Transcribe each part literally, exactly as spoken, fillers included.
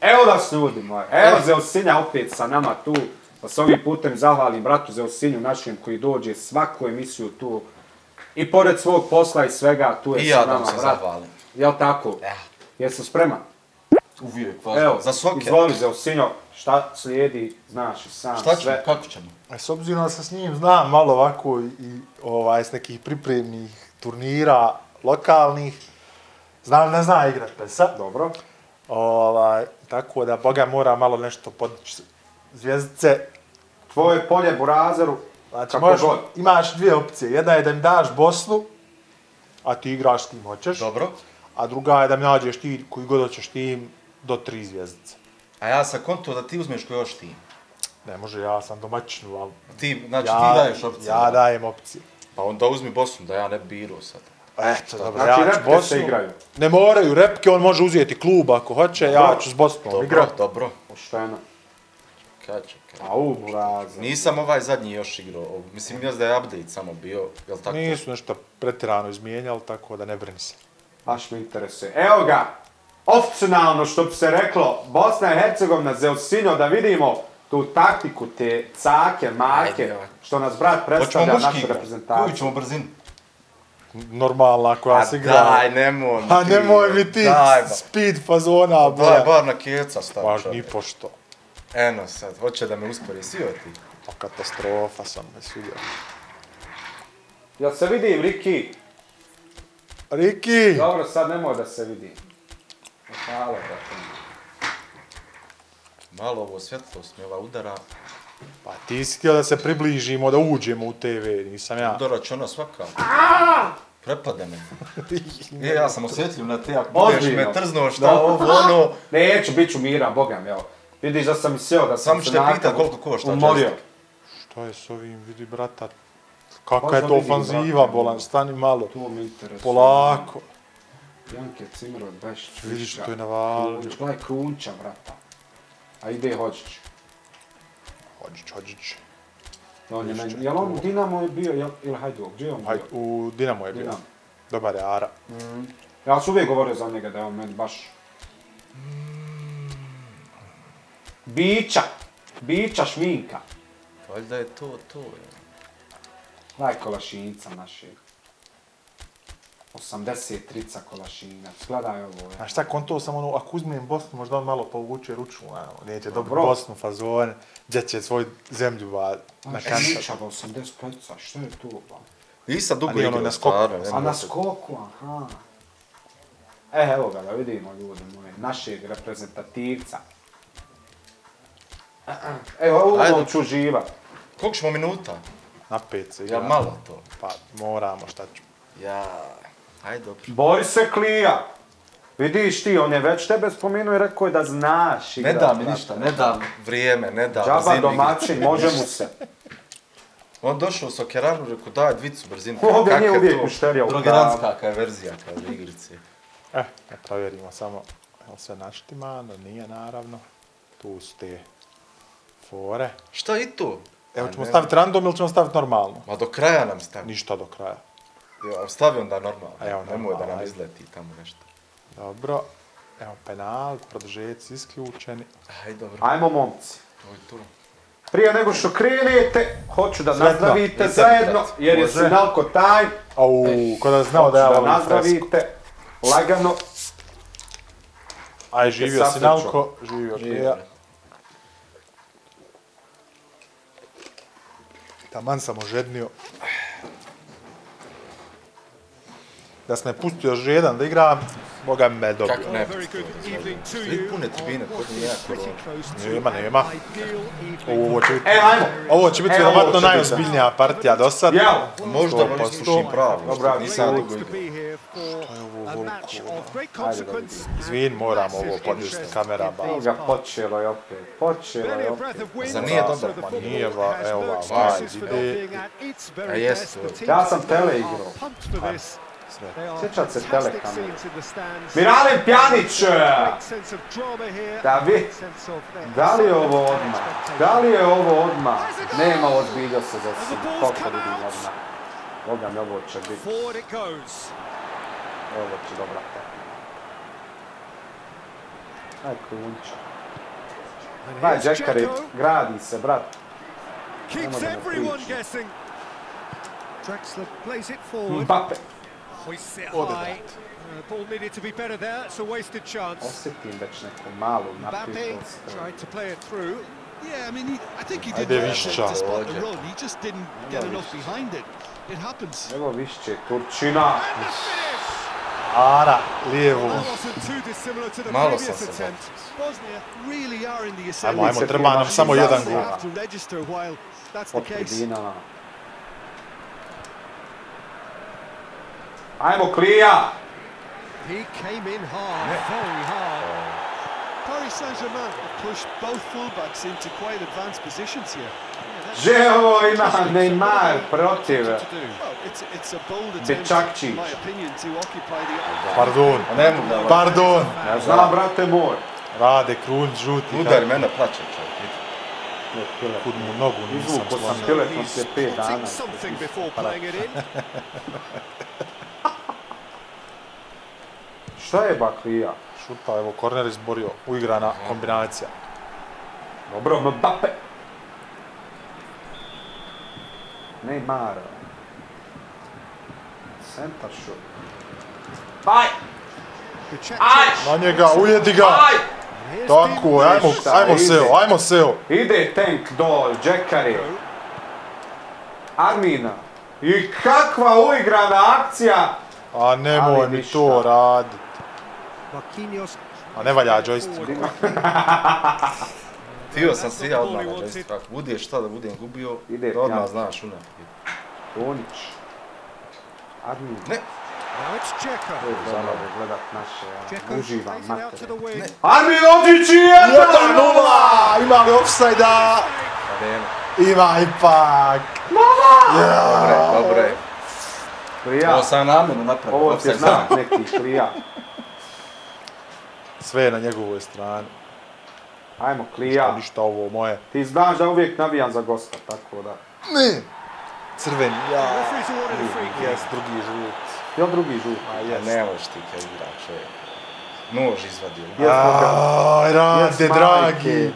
Evo nas ljudi moji, evo Zeusinja opet sa nama tu, da se ovim putem zahvalim bratu Zeusinju našem koji dođe svaku emisiju tu i pored svog posla i svega tu je I sa ja nama. da se zahvalim. Jel tako? Ja. Jesi spreman? Uvijek, Evo, za soke. izvoli Zeusinjo, šta slijedi, znaš i sam Šta ćemo, sve. kako ćemo? S obzirom da se s njim znam malo ovako i ovaj, s nekih pripremnih turnira lokalnih, znam ne zna igrat pesa. Dobro. Ovaj, tako da Boga mora malo nešto podići zvjezdice. Tvoje polje Burazeru, Znači, kako možeš, god. imaš dvije opcije. Jedna je da mi daš Bosnu, a ti igraš s kim hoćeš. Dobro. A druga je da mi nađeš ti koji god hoćeš tim do tri zvjezdice. A ja sam konto da ti uzmeš koji još tim. Ne može, ja sam domaćinu, ali Ti, znači ja, ti daješ opcije. ja dajem opcije. Pa onda uzmi Bosnu, da ja ne bi birao sad. Eto, dobro, Znači, ja ću repke Bosnu. se igraju. Ne moraju repke, on može uzeti klub ako hoće, ja ću s Bosnom Dobro, igrat. dobro. Pošteno. Kad će, kad. Au, Burazer. Nisam ovaj zadnji još igrao. Mislim, još da je update samo bio, jel tako? Nisu nešto pretjerano izmijenjali, tako da ne brini se. Baš me interesuje. Evo ga, opcionalno što bi se reklo, Bosna i Hercegovina, Zeusinjo, da vidimo tu taktiku, te cake, make, Ajde, ovako. što nas brat Hoćemo predstavlja muški našu igrat. Koju reprezentaciju. ćemo brzinu? Normalna koja A se igra. daj, nemoj mi A ti. nemoj mi ti Daj, ba. speed fazona, Daj, boja. bar na keca stav Baš čovjek. ni pošto. Eno sad, hoće da me uspori svi ti. Pa katastrofa sam me svidio. Jel se vidim, Riki? Riki! Dobro, sad nemoj da se vidim. Hvala, brate. Malo ovo svjetlost mi ova udara. Pa ti si htio da se približimo, da uđemo u te ve, nisam ja. Udara će ona svaka. Prepade me. E, ja sam osjetljiv na te, ako budeš Ozbiljno. me trznuo šta Da. ovo, ono. Neću, bit ću miran, bogam, evo. Vidiš da sam i sjeo, da sam Samo se ću te nakon pitat koliko košta umorio. joystick. Šta je s ovim, vidi brata? Kakva Možda je to vidim, ofanziva, brate. bolan, stani malo. To mi interesuje. Polako. Janke Cimerov, Bešić, Vidiš Viška, što je navalio. Krunić, gledaj Krunča, brata. A ide Hođić. Hođić, Hođić. On je Višća, meni, jel on to. Dinamo je bio, jel, ili Hajduk, gdje je on Haj, bio? u Dinamo je bio. Dinamo. Dobar je Ara. Ja sam uvijek govorio za njega da je on meni baš... Bića, bića šminka. Valjda je to, to je. Daj Kolašinca našeg. osamdeset trica Kolašinac, gledaj ovo. je. A šta, konto sam ono, ako uzmem Bosnu, možda on malo povuče ručnu, ono, neće dobiti Dobro. Bosnu fazone, gdje će svoju zemlju ba, na Znaš, kantar. Mičava osamdeset petica, što je to? Ba? Nisam dugo A nije ono igrao, na skoku. stvarno. A nemoj na se- skoku, aha. E, evo ga, da vidimo ljudi moji, našeg reprezentativca. Evo, ovo Ajde. ću uživat. Koliko ćemo minuta? Na pet se Ja igra. malo to. Pa moramo, šta ću. Ja, ajde dobro. Bori se Klija. Vidiš ti, on je već tebe spomenuo i rekao je da znaš Ne igrat, da mi brate. ništa, ne da vrijeme, ne da Džaba brzinu igre. domaćin, može mu se. On došao s okeraru, rekao daj dvicu brzinu. Ovdje Kak nije je uvijek to? mušterija u Drogeranska pravu. kakva je verzija, kaže igrice. Eh, da provjerimo samo, je li sve naštimano, nije naravno. Tu su te fore. Šta i to? Evo A ćemo ne- staviti random ili ćemo staviti normalno? Ma do kraja nam stavi. Ništa do kraja. Jo, stavi onda normalno. A evo, Nemoj da normalno, nam ajde. izleti tamo nešto. Dobro. Evo penal, produžeci isključeni. Ajde, dobro. Ajmo momci. To je to. Prije nego što krenete, hoću da Sretno. nazdravite Nisam zajedno, brat. jer je Može. Sinalko taj. Au, ko da znao Hoću da ja da volim fresku. nazdravite, lagano. Aj, živio Sasreću. Sinalko, živio Živio, Klija. bre. Taman sam ožednio. Da sam me pustio još jedan da igram, Boga me dobio. Kako ne? Very good evening to Vidi you. pune tribine, kod nije jako Pretty dobro. close to Nema, nema. ideal evening. Ovo će biti, E, ajmo. ovo će biti E, ovo vjerovatno će biti. najozbiljnija partija do sad. Jel? Možda sto vam posto. iskušim pravo. Dobra, Nisam Great dugo to igrao. be here for ovo a volko, match ono? of great Ajde da consequence. vidimo. Izvin, and moramo massive ovo podvesti interest kamera, in ba. these Ga parts. počelo je opet, počelo Barely je a breath opet. of wind, Zar nije so dobro? the Pa football nije, va, has evo no va, excuses va, for ide. not being at its A very jest, best. The teams ja sam today tele are igrao. pumped for this. Sve. They are Sjećat se fantastic telekamere. scenes in the stands. Miralem Pjanić! Great sense of drama here. Da vi- Great sense of their Da li je ovo excitement and odmah? expectation. Da li je ovo odmah? Nema ozbilja se za svim. Koliko vidim odmah. Boga mi, ovo će biti. Forward it goes. Ovo će dobra. Aj, Krunča. And Daj, here's Džekare, Dzeko. gradi se, brat. Keeps Nemoj da me everyone priči. guessing. Draxler plays it forward. Mbappe. Hoists it Ode, high. Uh, the ball needed to be better there. It's a wasted chance. Osjetim već neku malu Mbappe napetost. tried to play it through. Yeah, I mean, he, I think he did Ajde, well Višća. to, to spot the run. He just didn't get Ajde, enough Višća. behind it. It happens. Evo Višće, Turčina. And the finish! Ara, lijevu. That wasn't too dissimilar to the Malo previous sam se attempt. Bosnia really are in the Ajmo, ascendant. ajmo, treba nam samo jedan They gol. have to register while that's the Od case. tribinama. Ajmo, Klija! He came in hard, very hard. Paris Saint-Germain have pushed both fullbacks into quite advanced positions here. Že ovo ima Neymar protiv. To do. Well, it's, it's a bold attempt, Bečakčić. in my opinion, to occupy the... Pardon, A ne mogu da... pardon. Ja znam, brate moj. Rade, Krunić, žuti. Udari mene, plaće čovjek. vidi. Kud mu nogu nisam Izvuko sam slomio. piletom prije pet dana. Spotting something before playing it in. Šta je ba Klija? Šuta, evo, korner izborio. Uigrana kombinacija. Dobro, Mbappe. Neymar. Centar šut. Aj! Bečakčić. Na njega, ujedi ga. Aj! Here's Tako, Di ajmo, Ništa, ajmo ide. seo, ajmo seo. Ide tank dol, Džekari. Armina. I kakva uigrana akcija! A nemoj Ali mi ništa. to radit. Marquinhos. A ne valja joystick. Htio sam se ja odmah na džesti. Ako bude šta da budem gubio, Ide da odmah pjan. znaš una. Tonić. Armin. Ne, Now it's Dzeko. To je zabavno gledat naše, ja. Dzeko Uživam, plays it out to the matere. wing. Armin Ođić i jedan jedan nula! Ima li offside-a? pa nema. Ima ipak. Dobre, dobre. Klija, Ovo sam namjerno napravio. ovo ti offside je znak znam. neki, Klija. Sve je na njegovoj strani. Ajmo, Ja. Klija. Ništa ovo moje. Ti znaš da uvijek navijam za gosta, tako da. Ne! Crveni, ja. Referee's awarded a free kick. Jes, drugi žut. Jel drugi žut? A Ja jes. ne možeš ti kad igra čovjek. Nož izvadio. Jes, Boga. Aj, rade, Jes, dragi. majke.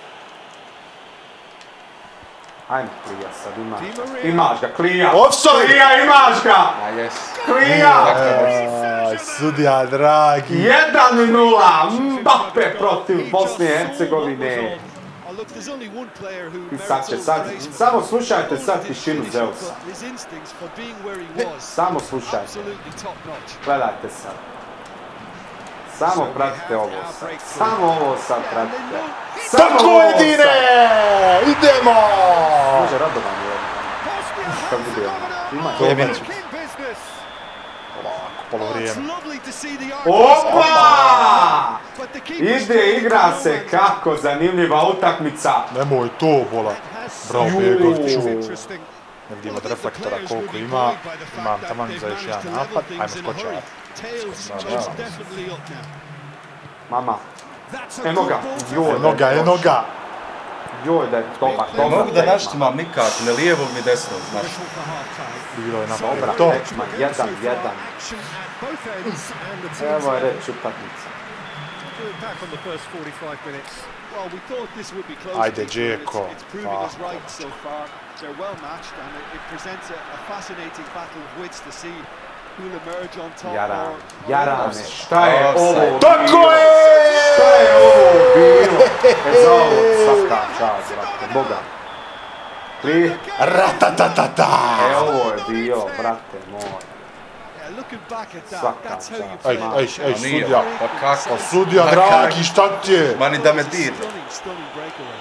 Ajmo, Klija, sad imaš Di ga. Maria. Imaš ga, Klija. Offside! Klija, imaš ga! A jes. Klija! Aj, sudija, dragi. jedan nula, Mbappe protiv Bosne i Hercegovine. Oh, look, there's only one player who I sad merits će, all sad, praise for samo slušajte all sad of his tišinu finishing, Zeusa. but his instincts for being where he was, Samo slušajte, absolutely top notch. gledajte sad. Samo pratite ovo sad, samo ovo sad pratite. Samo Tako ovo je, Dine! sad. Idemo! Može Radovan je Bosnia kad has bude. the Ima To je to. meni. king business. Polako, Oh, it's polovrijeme. lovely to see the Opa! but the keeper's Ide, trying to igra go se, and- kako zanimljiva utakmica. Nemoj to, bola. Has Bravo, some Begoviću. interesting. Ne vidimo od reflektora koliko ima. Imam taman za još jedan napad. Ajmo skočati. Tails Bravo. most definitely up now. Mama, That's a eno ga, good ball to joj, Eno ga, eno ga. joj da je dobar, Ne dobar mogu da tekma. naštimam nikak, ne lijevog ni desnog, znaš. whistle for half-time. Bilo je Dobra napravio to. tekma, jedan, jedan. Action at both ends and the teams Evo je are reći utakmica. doing back on the first forty-five minutes. Well, we thought this would be close. Ajde, Peter, and Dzeko. It's, it's proving Ah. us right so far. They're well matched, and it, it presents a, a fascinating battle of wits to see who'll emerge on top. Jaran, or- or Jarane, otherwise. šta je Offside. ovo Tako bilo? je! Šta je ovo bilo? E za ovo svaka čast, brate, Boga. Pri... Ratatatata! E ovo je bilo, brate moj. Yeah, looking back at that, Svaka that's how you čast. play. Ej, ej, ej, A nije, sudija. pa kako? Pa sudija, Ma dragi, kak- šta ti je? Ma ni da me It's a dirne. Stunning, stunning breakaway.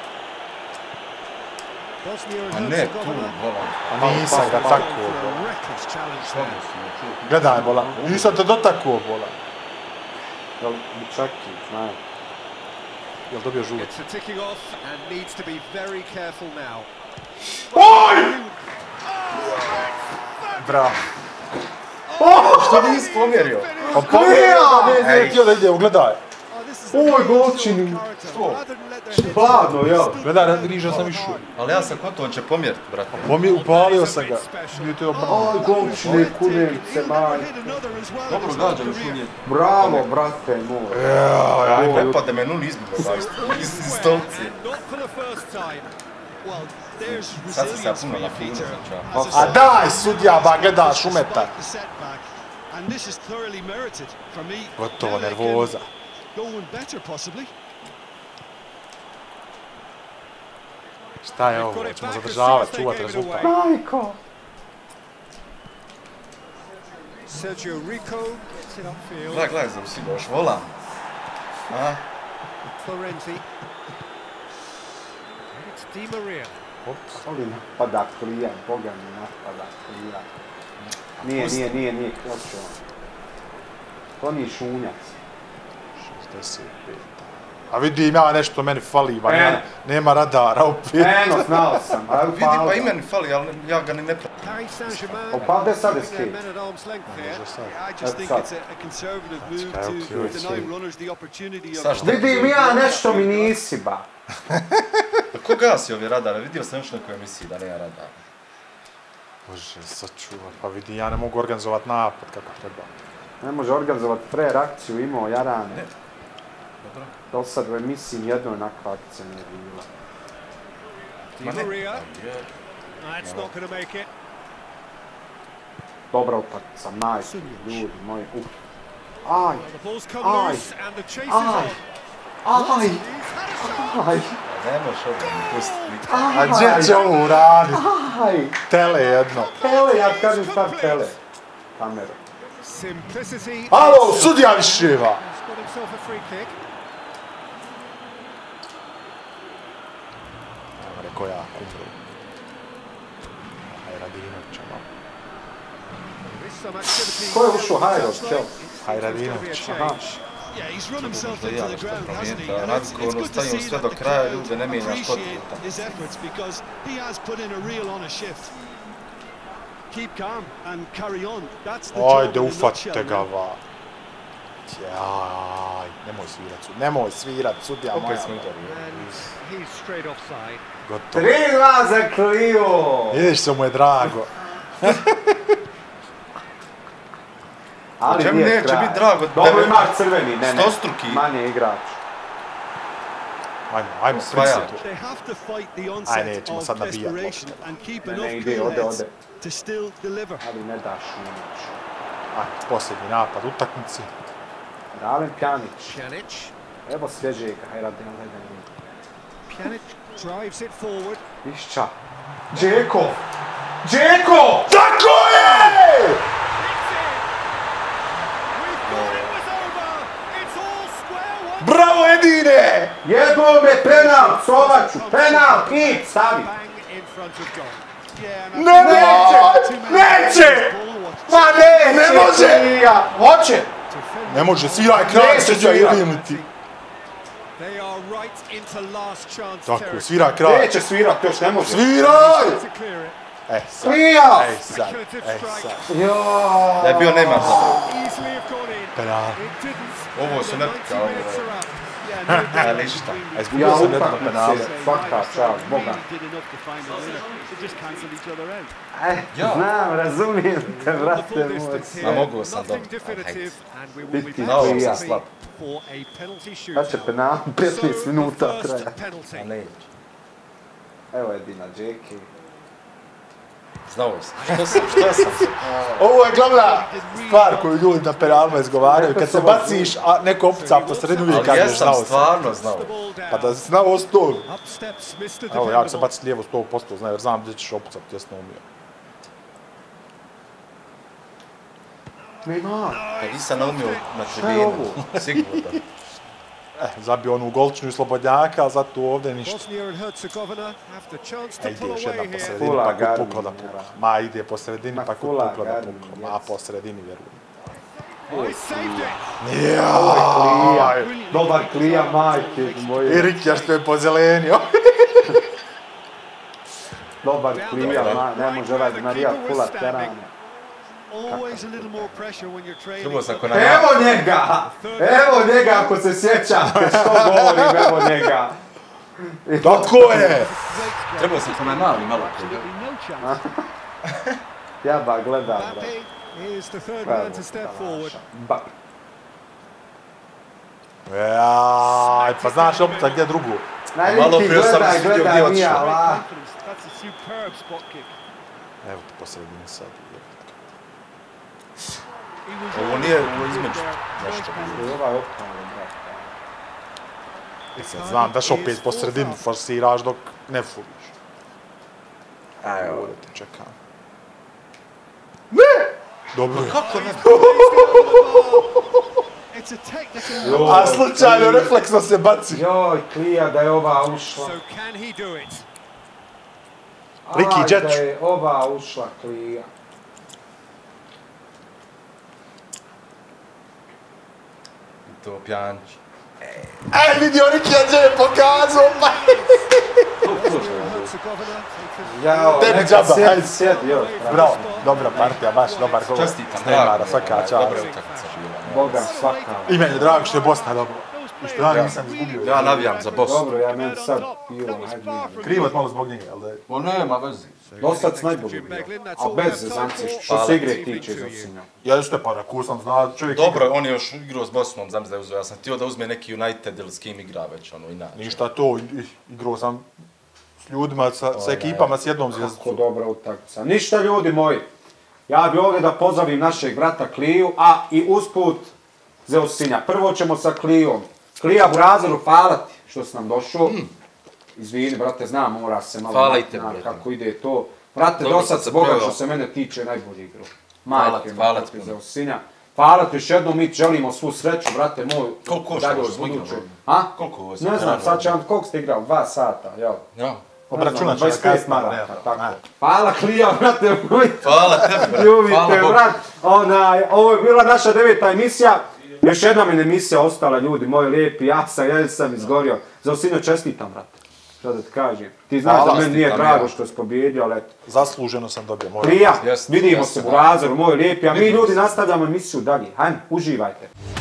Bosnia and A ne, tu, Herzegovina volam. A nisam ga tako, for a bola. reckless challenge Samo there. si me čuo. Gledaj, bola. Nisam te dotakuo, bola. Jel, Čaki, znaj. Jel dobio žut? It's a ticking off and needs to be very careful now. Bravo. Što nisi pomjerio? Pa pomjerio da ne, Ej. nije htio da ide, ugledaj. Oh, this is Oj, golčini. Hladno, jel? Gledaj, griža sam išao. Ali ja sam kod to, on će pomjeriti, brate. Pomije, upalio sam ga. Nije to bravo. Oj, golčine, kunelice, maj. Dobro gađa još uvijek. Bravo, brate, moj. Jao, Aj, prepade me nuli izbilo, zaista. Iz stolci. Sad se ja puno na finu, znači. A daj, sudija, ba, gledaš, umeta. Gotovo, nervoza. Šta je ovo? Ćemo zadržavati, čuvati rezultat. Majko! Sergio Rico gets it upfield. Gledaj, gledaj, za usigo, još volan. A? Florenzi. And it's Di Maria. Ali napada Klija, Boga mi napada Klija. Nije, nije, nije, nije, hoće on. To nije šunjac. šezdeset pet. A vidim ja nešto meni fali, ba, nema, nema radara opet. Eno, znao sam, a Vidi, pa i meni fali, ali ja ga ni ne pratim. Paris Saint-Germain. Opa, gdje sad je skate? Men at arm's length there. I just think it's a, a conservative move to deny runners the opportunity of... Sašta? Vidim ja nešto mi nisi, ba. Ko gasi ove radare? Vidio sam još nekoj emisiji da nema radara. Bože, sačuvaj, pa vidi, ja ne mogu organizovat napad kako treba. Ne može organizovati pre akciju, imao Jarane. Ne. Dobro. Do sad u emisiji nijednoj onakva akcija nije bila. Di Maria. That's not going to make it. Dobra utakmica, majke, ljudi moji, uf. Aj, The ball's come Aj. loose and the chase is aj, on. aj, aj, Ne možeš ovo mi pustiti. A gdje će ovo uradit? aj. Tele jedno. Tele, ja kažem stav tele. Kameru. Simplicity. Alo, sudija Viševa! He's got himself a free kick. Rekao ja, kumru. Hajradinovića malo. There is some activity. Ko je ušao? Hajrod, čel? Hajradinović. Aha. Yeah, he's run himself Možda i ja into the nešto ground, hasn't he? promijeniti, a And it's, Radko it's ono good to stavimo see sve that do the kraja, crowd ljude ne mijenjaš kod appreciate puta. his efforts because he has put in a real honest shift. Keep calm and carry on. That's the job Ajde, in a ufatite nutshell, ga, man. va. Jaj, nemoj svirat, sud- nemoj svirat, sudija moja. Opet smo udarili. And he's straight offside. Gotovo. Tri dva za Kliju! Vidiš što mu je drago. Ali čemu nije neće kraj. bit drago? Dobro Devet- imaš crveni, ne, ne. Stostruki. Manje igrač. Ajmo, ajmo, Osvajač. princi tu. They have to fight the Aj, onset nećemo of sad nabijat desperation lopte. and keep Ne, enough ne, ide, cool ode, heads ode. to still deliver. Ali ne daš, ne moć. Ajde, posljednji napad utakmici. Ralen Pjanić. Pjanic. Evo svježega, hajde, gledaj. Pjanic drives it forward. Išća. Džeko! Džeko! Tako je! Bravo, Edine! Jebo me penal, Sovaču, penal, hit, stavi. Nemoj! Neće! Ma neće! Ne može! Klija. Hoće! Ne može, sviraj kraj, Neće sređa svirat. ili ti. They are right into last chance Tako, territory. svira kraj. Neće svirat, još ne može. Sviraj! To clear it. E, sad. Klija! E, sad. E, sad. Joooo. Da je bio Neymar zapravo. Easily have gone in. Penal. It didn't. Ovo and su the ne ninety kao minutes ovo. are up. Ali šta? A Ja izgubio sam jedno utakmice, penale. svaka čast, Boga. Did enough to find a winner. They just cancelled each other out. E, Ja. znam, razumijem te, The vrate full moj. distance A here. mogu sam Nothing dobro. definitive, and we will be Biti back Klija. shortly slab. for a penalty Kad će shootout. penal? petnaest So, minuta the first traja. penalty. A neće. Evo je Dina Džeki. Znao sam. Što sam? Što sam? Ovo je glavna stvar koju ljudi na penalima izgovaraju. Kad se baciš, a neko opuca po sredinu, uvijek Ali kažeš jesam znao sam. stvarno znao. The ball down. Pa da si znao sto. Up steps Mister Evo, ja ću se Dependable. baciti lijevo sto posto, znam, jer znam gdje ćeš opucati, jesno umio. Neymar. Pa nisam naumio na je tribinu. ovo? Sigurno. Eh, zabio onu golčinu i slobodnjaka, ali zato ovdje ništa. Bosnia and Herzegovina have the chance to E, ide pull još jedna away po here. sredini, Fula pa kud Garmin, pukla da pukla. jara. Ma, ide po sredini, Ma, pa kud Fula pukla da Garmin, pukla. yes. Ma, po sredini, vjerujem. Oh, he saved it. Jaj! Dobar Klija, majke moje. I Rikja što je pozelenio. Dobar Klija, ma, ne može ovaj Marija Fula terane. always a little more pressure when you're trailing. Trebao sam ko na... Evo njega! Evo njega ako se sjećate što govorim, evo njega. Tako je! Trebao sam ko na mali malo prije. Ja ba gledam, bro. Mbappe is the third man to step forward. Mbappe. Jaj, pa znaš opet gdje drugu? Malo Najliki prije sam gledaj, vidio gdje gledaj, otišao. Mija, la. That's a superb spot kick. Evo ti posredini sad. He was Ovo nije ovo između. Nešto. Ovaj optavno, brate. I sad znam daš opet po sredini forsiraš dok ne fuliš. Evo, ovdje te čekam. Ne! Dobro je. Kako ne? It's a technical. A slučajno refleksno se baci. Joj, klija da je ova ušla. So can he do it? Liki, Aj, džeć. da je ova ušla, klija. To pjanč. Ej, vidio Riki, ja je pokazao, pa. Jao, Tebi neka džaba, sjedi, hajde. sjedi, još. Bravo, dobra partija, baš dobar gol. Čestitam, Neymara, drago. svaka čast. Dobra utakmica bila. Boga, svaka. I meni je drago što je Bosna dobro. I što ja nisam izgubio. Ja navijam za Bosnu. Dobro, ja meni sad pilo, ajde. Krivo je malo zbog njega, ali da je... O nema veze. Dosad s najbolji bio. A bez zezanci, što se igre tiče za Sinja. Ja isto je pa rekao sam, zna čovjek... Dobro, on je još igrao s Bosnom, znam da je uzeo. Ja sam htio da uzme neki United ili s kim igra već, ono, inače. Ništa to, i- igrao sam s ljudima, sa, sa ekipama, s jednom Kako zvijezdicom. dobra utakmica. Ništa ljudi moji. Ja bi ovdje da pozdravim našeg brata Kliju, a i usput Zeus Sinja. Prvo ćemo sa Klijom. Klija Burazeru, hvala ti što si nam došao. Izvini, brate, znam, mora se malo... Hvala i tebi, zna brate. kako ide to. Brate, Dobro do sad sam se Boga proveo. što se mene tiče najbolji igru. Hvala Majke ti, mi, hvala brate, ti puno. Zeus Sinja. Hvala ti još jednom, mi ti želimo svu sreću, brate moj. Koliko košta dalje ovo od smo igrali? buduće. A? Koliko ovo si Ne znam, igrali? sad će vam, koliko ste igrali? Dva sata, jel? Ja. Obračunat ću dvadeset da pet kasnije, maraka, ne, tako. ne. Hvala Klija, brate moj. Hvala tebi, brat. Ljubite, Hvala Bogu. brat. Onaj, ovo je bila naša deveta emisija. Još jedna mi emisija ostala, ljudi moji lijepi. Ja sam, ja sam izgorio. Za Osinjo čestitam, brate. Što da ti kažem. Ti znaš Hvala da meni nije stitam, drago ja. što si pobjedio, ali eto. Zasluženo sam dobio, moram. Klija, Jeste, vidimo jeste, se u da. Burazeru, moji lijepi. A mi Vidimo ljudi se. nastavljamo emisiju dalje. Hajde, uživajte.